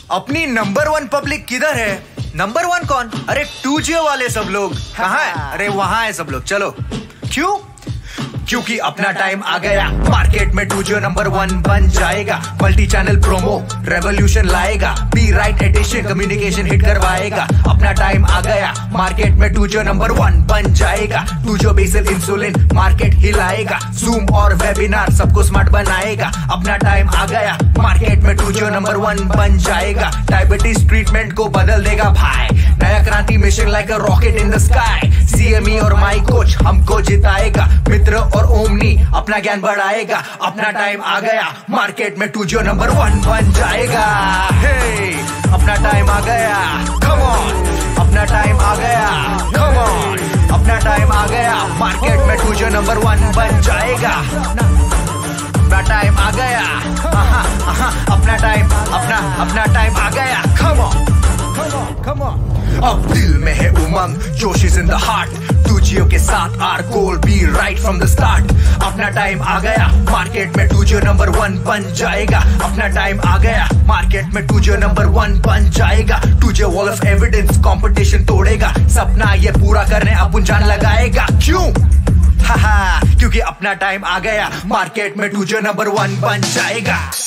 अपनी number 1 public किधर है? नंबर 1 कौन? अरे 2G वाले सब लोग कहाँ है? अरे वहां है सब लोग, चलो। क्यों? क्योंकि अपना टाइम आ गया, मार्केट में 2G नंबर 1 बन जाएगा। मल्टी चैनल प्रोमो रेवोल्यूशन लाएगा, be right edition communication hit करवाएगा। अपना टाइम आ गया, मार्केट में 2G नंबर 1 बन जाएगा। 2G बेसल इंसुलिन मार्केट हिलाएगा, जूम और वेबिनार सबको स्मार्ट बनाएगा। अपना टाइम आ गया, मार्केट में 2G नंबर 1 बन जाएगा। डायबिटीज ट्रीटमेंट को बदल देगा भाई, नया क्रांति mission like a rocket in the sky. CME और माई कोच हमको जिताएगा, मित्र और ओमनी अपना ज्ञान बढ़ाएगा। अपना टाइम आ गया, मार्केट में 2G नंबर 1 बन जाएगा। हे, अपना टाइम आ गया, कम ऑन। अपना टाइम आ गया, कम ऑन। अपना टाइम आ गया, मार्केट में 2G नंबर 1 बन जाएगा। अपना टाइम आ गया, अपना टाइम आ गया, कम ऑन, कम ऑन। अब दिल में है उमंग, जोश is in the heart. 2G के साथ our goal be right from the start. अपना टाइम आ गया, मार्केट में 2G नंबर 1 बन जाएगा। अपना टाइम आ गया, मार्केट में 2G नंबर 1 बन जाएगा। 2G wall of evidence competition तोड़ेगा, सपना ये पूरा करने अपन जान लगाएगा। क्यों? क्योंकि अपना टाइम आ गया, मार्केट में 2G नंबर 1 बन जाएगा।